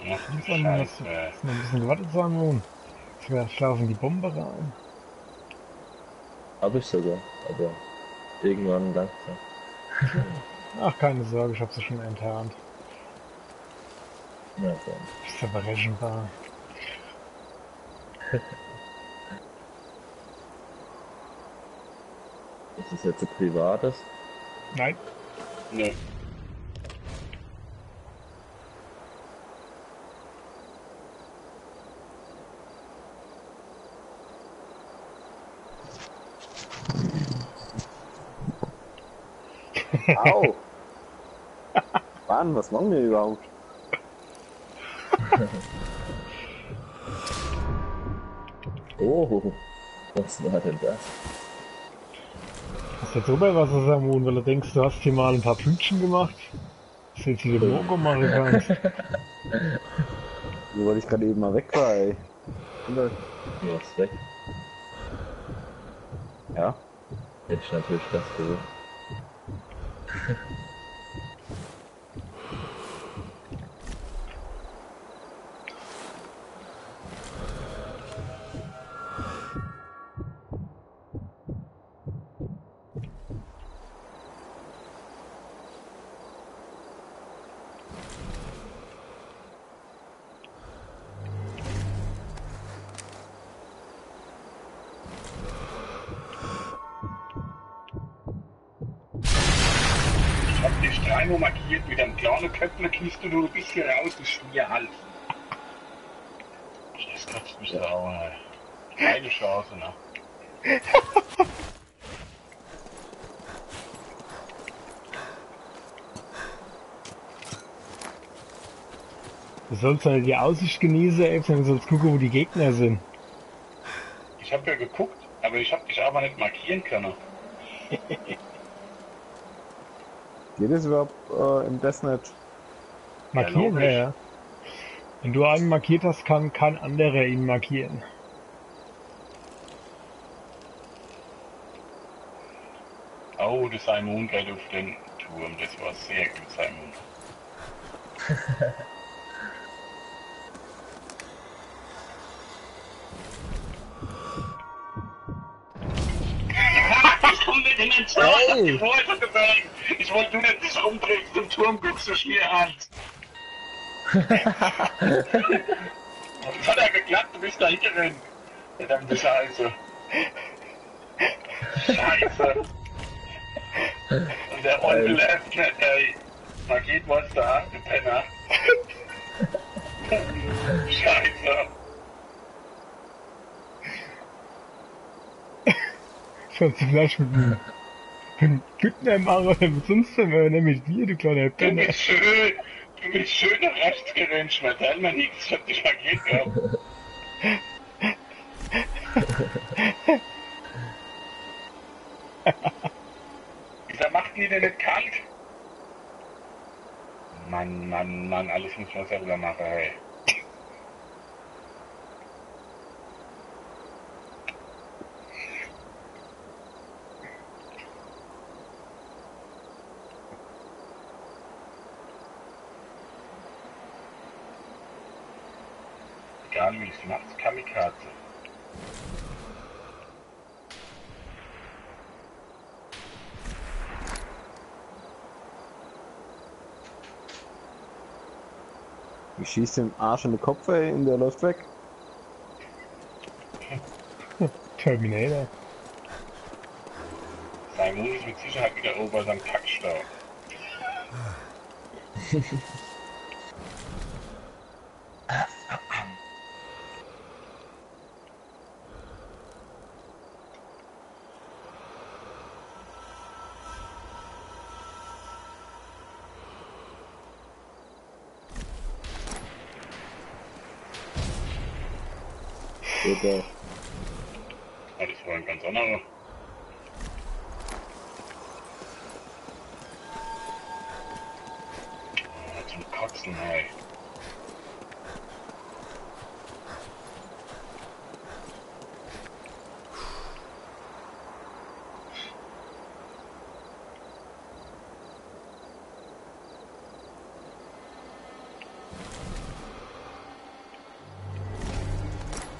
Ach du Muss man noch Scheiße. noch ein bisschen gewartet sein, nun. Wir schlafen die Bombe rein. Habe ich sogar, aber irgendwann langsam. Ach, keine Sorge, ich habe sie schon enttarnt. Na dann. Ist ja berechenbar. Ist das jetzt ein privates? Nein. Nö. Au! Mann, was machen wir überhaupt? Oh, was war denn das? Hast du jetzt Oberwasser, Samun, weil du denkst, du hast hier mal ein paar Pünktchen gemacht? Dass du jetzt hier den Logo machen kannst. Nur weil ich gerade eben mal weg war, ey. Du warst weg. Ja. Hätte ich natürlich das gewusst. Ich hab dich dreimal markiert mit einem kleinen Köpfchen, kriegst du nur ein bisschen raus, du Schmierhals. Das kotzt mich da auch, ey. Keine Chance, ne? Du sollst halt die Aussicht genießen, ey, du sollst gucken, wo die Gegner sind. Ich hab ja geguckt, aber ich hab dich aber nicht markieren können. Geht das überhaupt im Deathmatch? Markieren, ja, logisch. ja. Wenn du einen markiert hast, kann kein anderer ihn markieren. Oh, der Simon geht auf den Turm. Das war sehr gut, Simon. Ich komme nicht in den Turm. Hey! Ich wollte gesagt. Ich wollte nur nicht dich umdrehen, zum Turm guckst du Schmierhals. Das hat ja geklappt, du bist da hingerannt. Verdammte Scheiße. Scheiße. Und der Onkel läuft nicht, ey. Man geht was da, du Penner. Scheiße. Sollst du vielleicht mit einem Bündner machen oder mit sonst wem, nämlich dir, du kleiner Du Penner. bist schön nach rechts gerannt, schmettern mir nichts, ich hab dich markiert gehabt. Wieso macht die denn nicht kalt? Mann, Mann, Mann, alles muss man selber machen, hey. Egal wie es macht, Kamikaze. Ich schieß den Arsch in den Kopf, ey, und der läuft weg. Terminator. Simon ist mit Sicherheit wieder ober seinem Kackstau. Oder Ja, das war ein ganz anderer. Zum Kotzen, hey.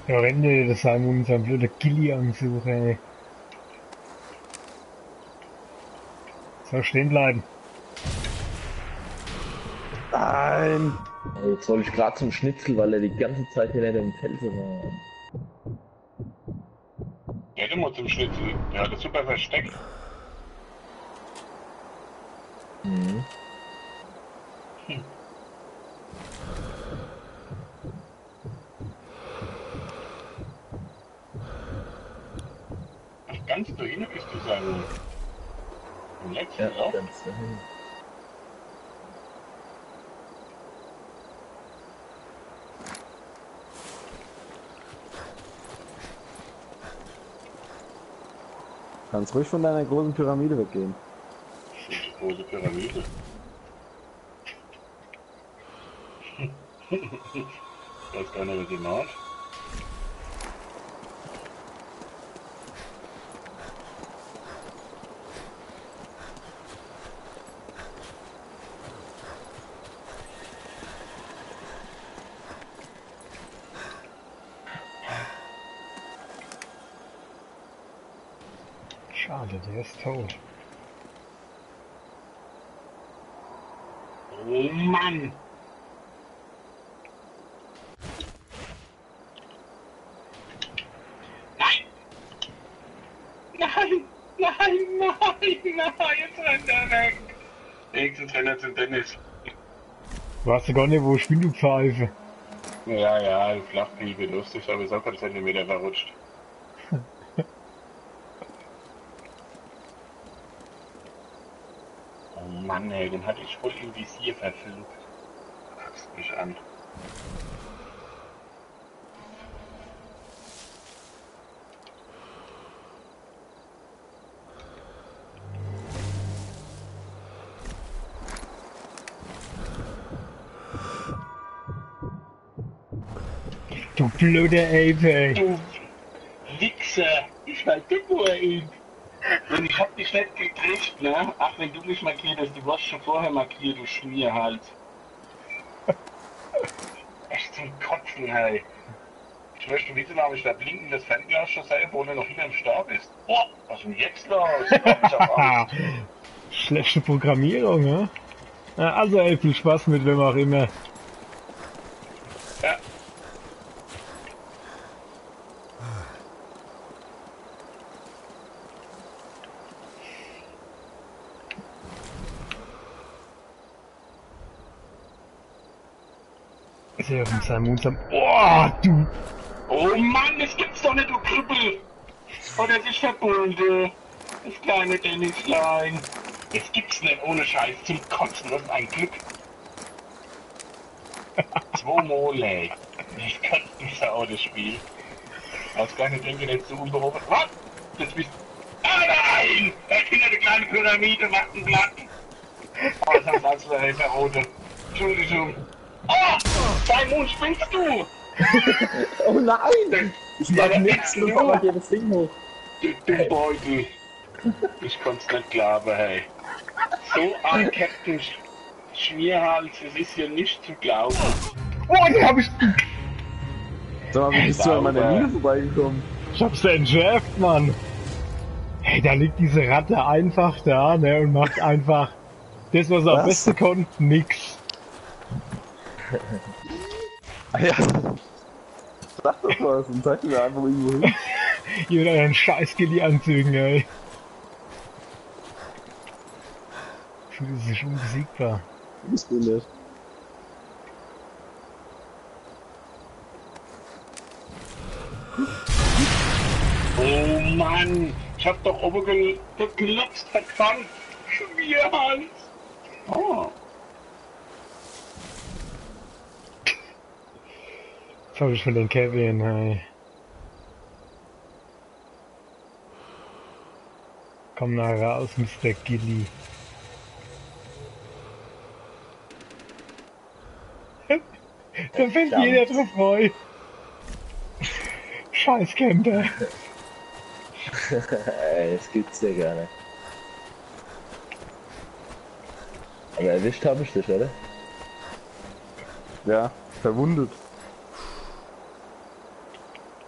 Ja, Rente, das haben wir unseren blöden Gilly-Ansuch, ey. So, stehen bleiben. Nein! Also jetzt soll ich gerade zum Schnitzel, weil er die ganze Zeit hinter dem Felsen war. Ja, du musst zum Schnitzel. Der hat das super versteckt. Mhm. Ach, ganz dahin bist du sagen. Im letzten Ja, Loch? ganz dahin. Kannst ruhig von deiner großen Pyramide weggehen. Die große Pyramide. Ich weiß gar nicht, was sie macht. Schade, der ist tot. Oh Mann! Nein! Nein! Nein! Nein! Nein! Jetzt rennt er weg! Nächstes rennt er zum Dennis. Weißt du gar nicht, wo spielst du Pfeife? Ja, ja, Flachliebe, lustig, aber so ein Zentimeter verrutscht. Oh Mann, ey, den hatte ich voll im Visier verflucht. Guckst mich an. Du blöde Ape, ey. Du Wichser! Ich halte nur ihn! Und ich hab dich nicht gekriegt, ne? Ach, wenn du mich markiert hast, du warst schon vorher markiert, du Schmierhals. Echt zum Kotzen, hey. Ich möchte wissen, ob ich da blinkendes Fernglas schon sehe, wo du noch hinterm Stab ist. Oh, was ist denn jetzt los? Ich hab Angst. Schlechte Programmierung, ne? Na, also, ey, viel Spaß mit wem auch immer. Ja. Sehr auf seinem Mund. Boah, du. Oh Mann, das gibt's doch nicht, du Krüppel! Oh, das ist verbunden. Das kleine Dennislein. Das gibt's nicht ohne Scheiß zum Kotzen, das ist ein Glück. 2 Mole. Ich kann nicht so das Spiel. Als gar nicht denke, jetzt so unberufen. Was? Das bist. Ah nein! Er hinter der kleine Pyramide macht einen Blatt. Oh, das hat also der Helfer Rote. Entschuldigung. Oh! Dein Mund spinnst du! Oh nein! Ich mach Ja, nichts, ja. nur mach hier das Ding hoch. Du Dummbeutel. Ich konnte es nicht glauben, hey. So ein Captain Schmierhals, es ist hier nicht zu glauben. Oh, den hab ich. Sag mal, wie bist du an meiner Mine vorbeigekommen? Ich hab's entschärft, Mann. Hey, da liegt diese Ratte einfach da, ne, und macht einfach das, was er am Was? besten konnte, nix. Ah ja. Sag doch was und zeig mir einfach irgendwo hin. Ihr mit euren scheiß Gilly-Anzügen, ey. Fühlt sich unbesiegbar. Bist du nicht. Oh Mann, ich hab doch oben geklopft, verdammt. Schmierhals. Oh. Was hab ich von den Kevin, hey. Komm nach raus, Mr. Gilly. Da fällt Verdammt. jeder drauf neu. Scheiß Camper. Das gibt's ja gar nicht. Aber erwischt habe ich dich, oder? Ja, verwundet.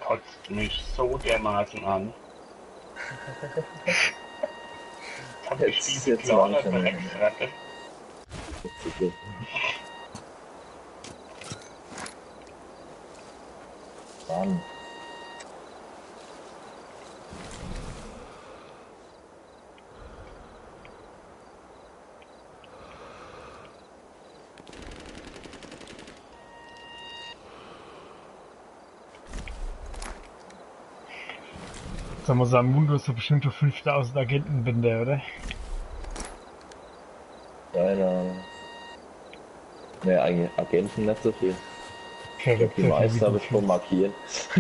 kotzt mich so dermaßen an. Hab ich Jetzt- diese jetzt kleine langsam, ja. Drecksratte. Okay. Mann. Sag mal, Samundo ist so bestimmt für 5000 Agentenbinde, oder? Keine Ne, eigentlich Agenten nicht so viel. Ich glaube, Verrückt, die so viel meisten wie habe du ich schon fliegst. markiert.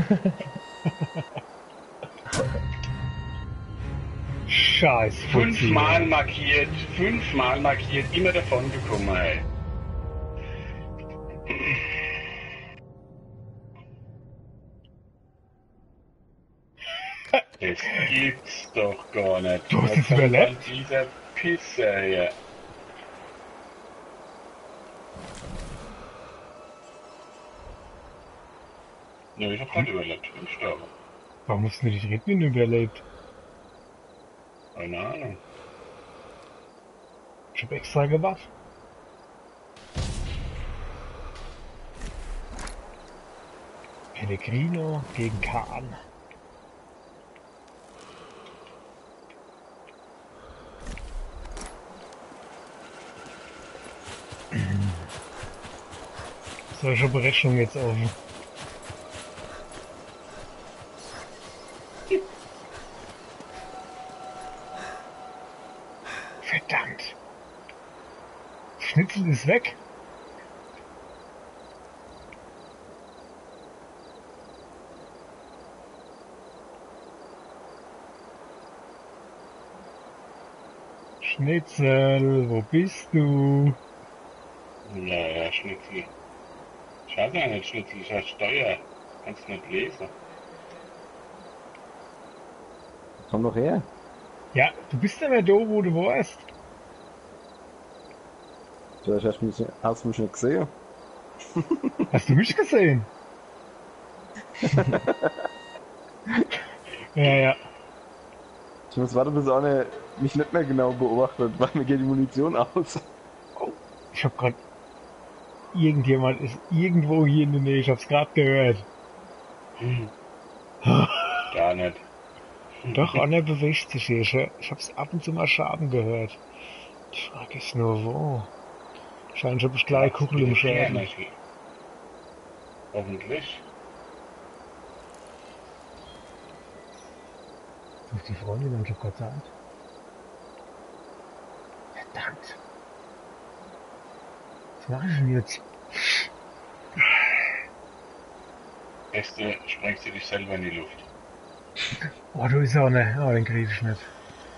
Scheiß Fuzzi. Fünfmal markiert, immer davon gekommen, ey. Das gibt's doch gar nicht. Du hast Wo es kommt dann überlebt? dieser Pisser hier? Ne, ich hab grad überlebt, ich bin gestorben. Warum musst du nicht reden, wenn du überlebt? Keine Ahnung. Ich hab extra gewacht. Pellegrino gegen Kahn. Solche Berechnung jetzt offen. Verdammt. Schnitzel ist weg. Schnitzel, wo bist du? Ja, Schnitzel. Schade ja nicht, Schnitzel, ich hab Steuer. Kannst nicht lesen. Komm doch her. Ja, du bist ja mehr da, wo du warst. Vielleicht hast du mich nicht gesehen. Hast du mich gesehen? Ja, ja. Ich muss warten, bis Arne mich nicht mehr genau beobachtet, weil mir geht die Munition aus. Ich hab grad... Irgendjemand ist irgendwo hier in der Nähe, ich hab's grad gehört. Gar nicht. Doch, Anna bewegt sich hier. Ich hab's ab und zu mal Schaden gehört. Die Frage ist nur, wo? Wahrscheinlich hab ich gleich Kuchel im Schädel. Hoffentlich. Ist die Freundin dann schon kurz Zeit? Verdammt. Was mache ich denn jetzt? Beste, sprengst du dich selber in die Luft. Oh, du ist auch ne. Oh, den krieg ich nicht.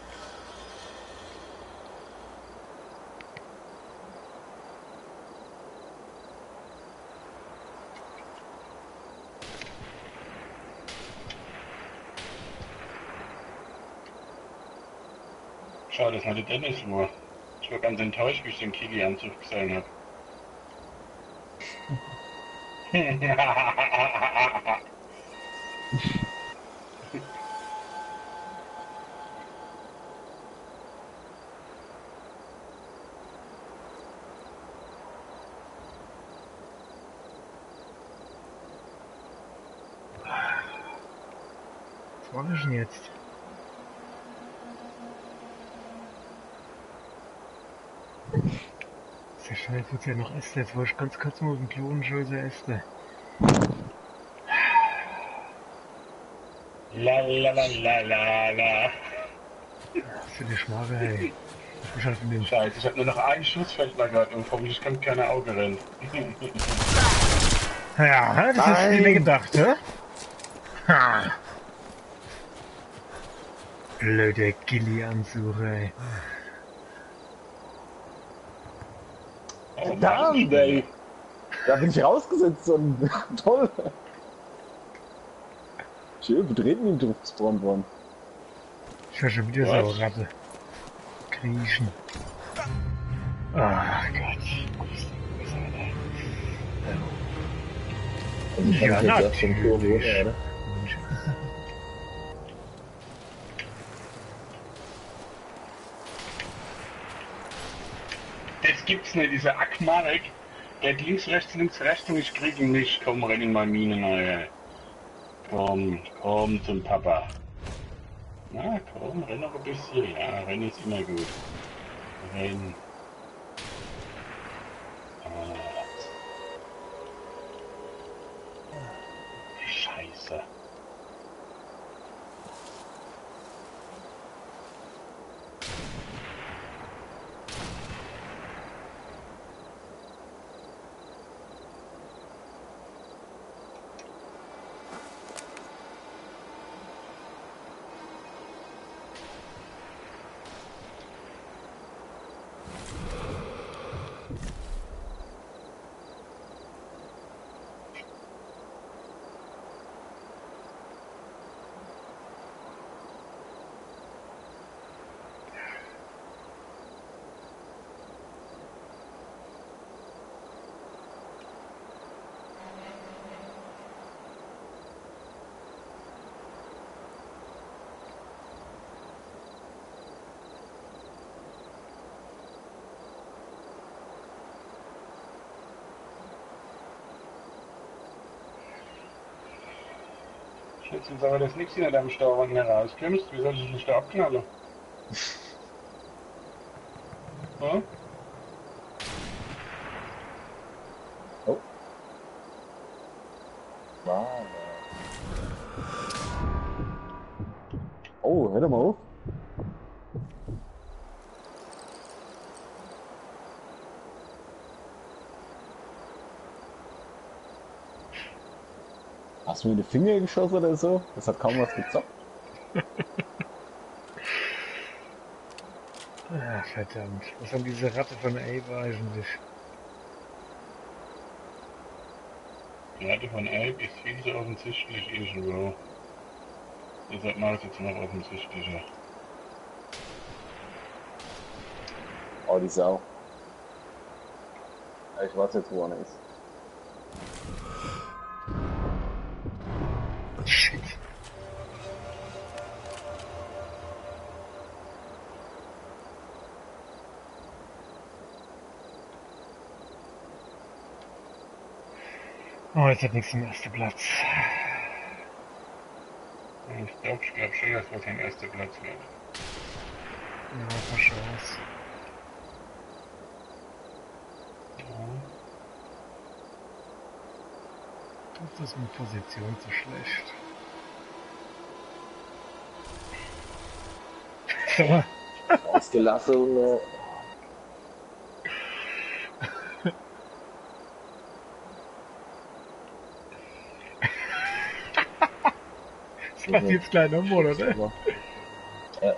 Schade, dass meine Dennis war. Ich war ganz enttäuscht, wie ich den Kili-Anzug gesehen habe. Was mache ich denn jetzt? Sehr schnell wird's ja noch Äste. Jetzt wollte ich ganz kurz mal auf den Klon schöse Äste. La la la la la la. Was für eine Schmarre, ey. Ich bin schon von dem Scheiße, ich hab nur noch einen Schuss fällt mir gerade und hoffentlich kann keine Auge rennen. Ja, das hast du mir gedacht, hä? Ha. Blöde Gilly-Ansuche, ey. Oh, Verdammt, ey. Da bin ich rausgesetzt und toll. Schön betreten im Druck gespawnt worden. Ich höre schon wieder so Was? eine Ratte. Kriechen. Ach Gott. Also ich Ja, habe jetzt erst vom Tor natürlich. runter, oder? gibt's nicht, dieser Ackmarek. Geht links, rechts und ich krieg ihn nicht. Komm, renn in meine Mine rein. Komm zum Papa. Na komm, renn noch ein bisschen. Ja, renn ist immer gut. Renn. Scheiße. Jetzt ist aber das nichts hinter deinem Stauwagen herauskommst. Wie soll ich dich da abknallen? Ja? Oh. Mann. Oh, hör doch mal auf. Hast du mir in die Finger geschossen oder so? Das hat kaum was gezockt. Ach, verdammt. Was haben diese Ratte von Abe eigentlich? Die Ratte von Abe ist viel zu offensichtlich irgendwo. Deshalb mache ich jetzt noch offensichtlicher. Oh, die Sau. Ich weiß jetzt, wo einer ist. Shit. Oh, jetzt hat nichts im ersten Platz. Ich glaube schon, dass das ein erster Platz wird. Ja, keine Chance. Das ist mit Position zu schlecht. Sag mal. Ausgelassen. Das macht jetzt gleich nochmal, oder? Ja.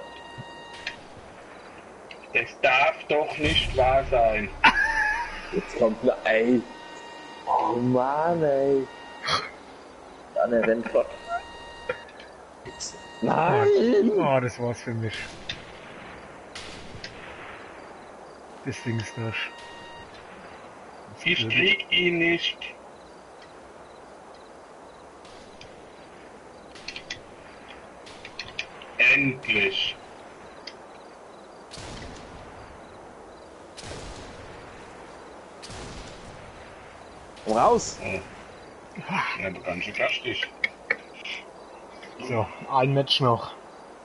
Das darf doch nicht wahr sein. Jetzt kommt ey. Oh Mann, ey. Ja, ne, rennt flott. Nein! Oh, das war's für mich. Das Ding ist durch. Ich krieg ihn nicht. Endlich. Komm raus! Ja, du kannst schon gastig. So, ein Match noch.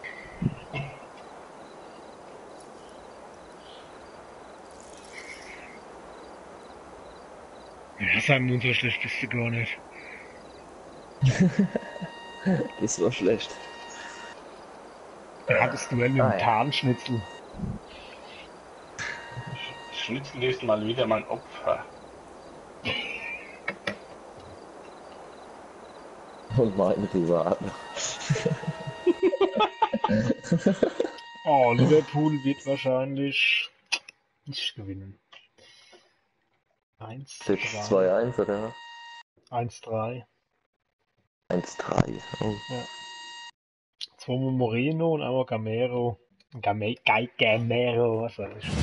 Ja, Simon, so schlecht bist du gar nicht. Das war schlecht. Er hat das Duell mit dem ja. Tarnschnitzel. Schnitzel ist mal wieder mein Opfer. Und meine Privaten. Oh, Liverpool wird wahrscheinlich nicht gewinnen. 1, 6, 3. 2-1 oder? 1-3. 1-3. Oh. Ja. Zweimal Moreno und einmal Gamero. Gamero, was weiß ich.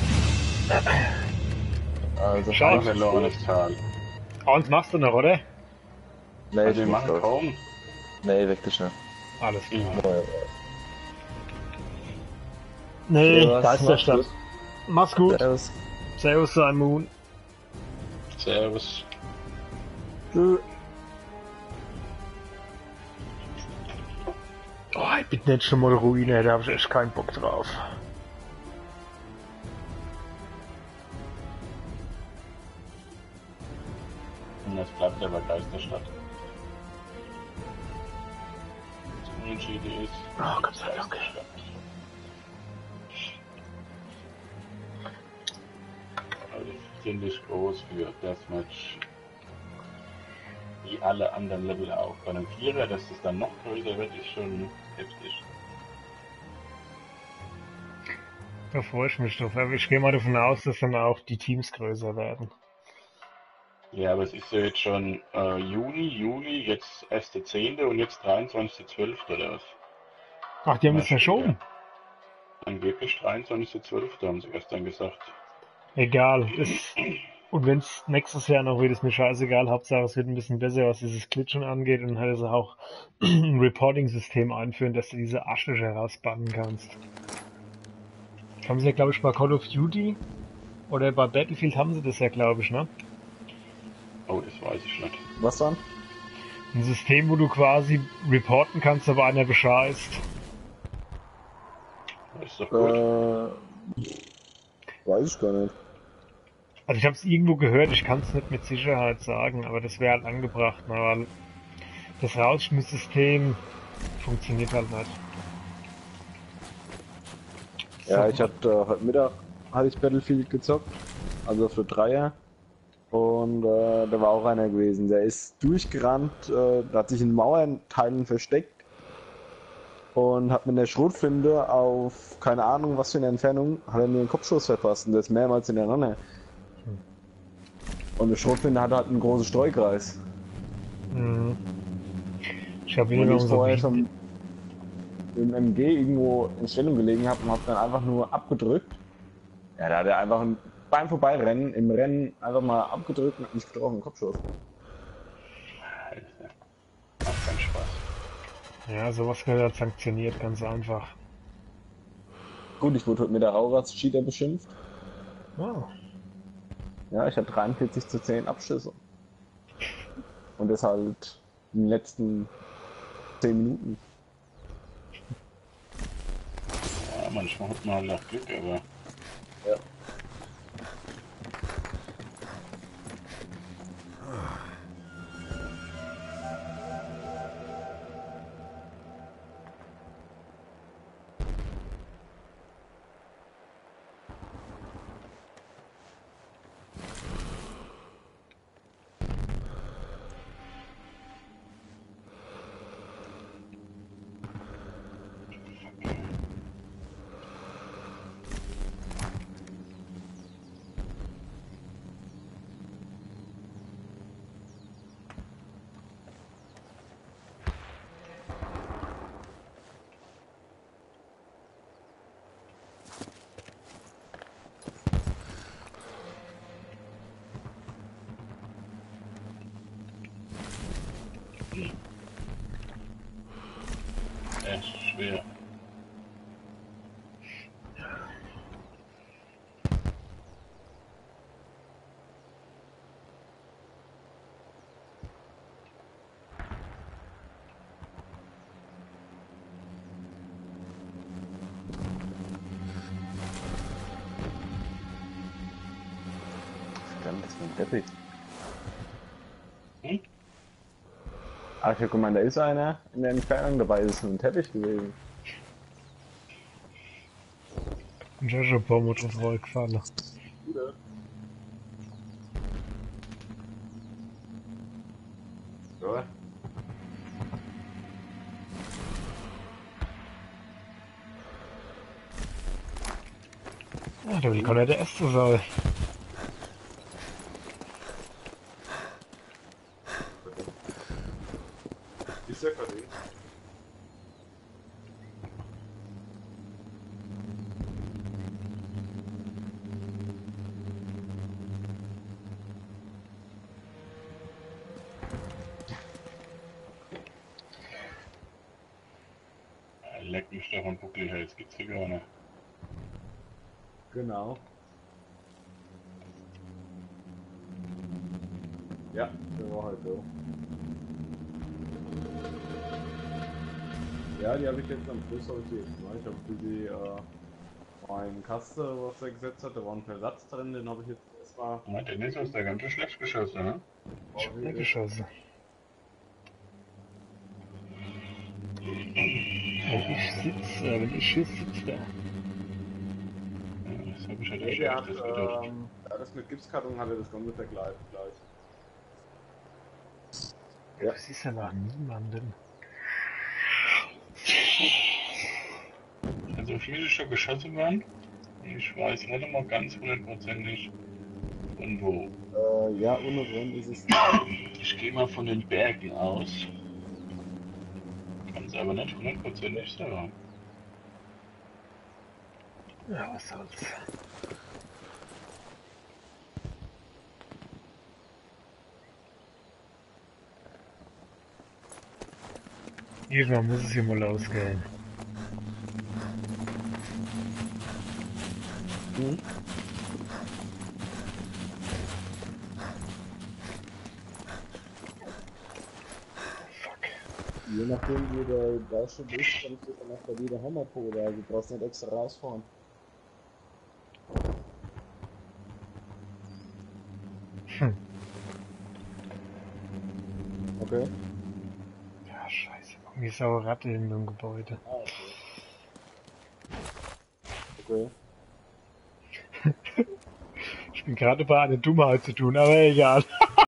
Also, Schau. Ein verlorenes Tal. Und machst du noch, oder? nee, Also wir ich machen machen kaum. Nee, wirklich nicht. Alles klar. Ja. Nee, Ja, da ist der mach's Stadt. gut. Mach's gut. Servus. Servus, Simon. Servus. Tschö. Oh, ich bin nicht schon mal Ruine, da habe ich echt keinen Bock drauf. Und das bleibt aber Geisterstadt. Das Unentschieden ist. Oh, Gott sei Dank. Geisterstadt. Also ziemlich groß für das Match. Wie alle anderen Level auch. Bei einem Vierer, dass das dann noch größer wird, ist schon heftig. Da freue ich mich drauf. Aber ich gehe mal davon aus, dass dann auch die Teams größer werden. Ja, aber es ist ja jetzt schon Juli, jetzt 1.10. und jetzt 23.12. oder was? Ach, die haben Mal das verschoben. später. Angeblich 23.12. haben sie gestern gesagt. Egal. Und wenn es nächstes Jahr noch wird, ist mir scheißegal. Hauptsache, es wird ein bisschen besser, was dieses Glitchen angeht. Und dann halt also auch ein Reporting-System einführen, dass du diese Asche herausbannen kannst. Haben sie ja, glaube ich, bei Call of Duty oder bei Battlefield haben sie das ja, glaube ich, ne? Oh, das weiß ich nicht. Was dann? Ein System, wo du quasi reporten kannst, aber einer bescheißt. Das ist doch gut. Weiß ich gar nicht. Also ich habe es irgendwo gehört, ich kann es nicht mit Sicherheit sagen, aber das wäre halt angebracht, ne, weil das Rausschmisssystem funktioniert halt nicht. Ja, So. ich hatte heute Mittag hatte ich Battlefield gezockt, also für Dreier. Und da war auch einer gewesen, der ist durchgerannt, der hat sich in Mauerteilen versteckt und hat mit der Schrotflinte auf keine Ahnung was für eine Entfernung, hat er mir den Kopfschuss verpasst und das mehrmals hintereinander. Und der Schrotflinte hat halt einen großen Streukreis. Mhm. Ich habe Und weniger ich unser vorher schon im MG irgendwo in Stellung gelegen habe und habe dann einfach nur abgedrückt. Ja, da hat er einfach beim Vorbeirennen im Rennen einfach mal abgedrückt und hat mich getroffen, Kopfschuss. Alter. Macht keinen Spaß. Ja, sowas gehört halt sanktioniert, ganz einfach. Gut, ich wurde heute mit der Rauratz-Cheater beschimpft. Wow. Ja, ich hatte 43:10 Abschüsse. Und das halt in den letzten 10 Minuten. Ja, manchmal hat man halt auch Glück, aber Ja. echt schwer. Verdammt, das ist ein Teppich. Hm? Ach, ich hab gemeint, da ist einer in der Entfernung, dabei ist es nur ein Teppich gewesen. Und ich habe schon ein paar Mal drauf gefallen. Ja. Ja, da will keiner der Erste sein. Ist ja gerade. Leck mich doch am Buckel, jetzt gibt's hier gar nicht. Genau. Ja, der war halt so. Ja, die habe ich jetzt am Schluss heute jetzt. Ne? Ich habe für die meinen Kasten, was er gesetzt hat, da war ein Versatz drin, den habe ich jetzt erstmal. Ja, Dennis ist da ganz schön schlecht geschossen, ne? Ich hab nicht geschossen. Wenn ich schieße, sitzt der. Ja, das habe ich halt Nee, echt der hat, öfters gedacht. das mit Gipskarton hat er das Ganze vergleicht gleich. Ja. Du siehst ja noch niemanden. Also wie viele Stück geschossen waren? Ich weiß nicht mal ganz hundertprozentig von wo. Ja, unten ist es. Ich gehe mal von den Bergen aus. Kann es aber nicht hundertprozentig sagen. Ja, was soll's. Irgendwann muss es hier mal losgehen. Hm? Je nachdem, wie der Bausche ist, kannst du dann auch bei dir der Hammerpole, also du brauchst nicht extra rausfahren. Hm. Okay. Ja, scheiße. Irgendwie ist auch eine Ratte in dem Gebäude. Ah, okay. Ich bin gerade bei einer Dummheit zu tun, aber egal.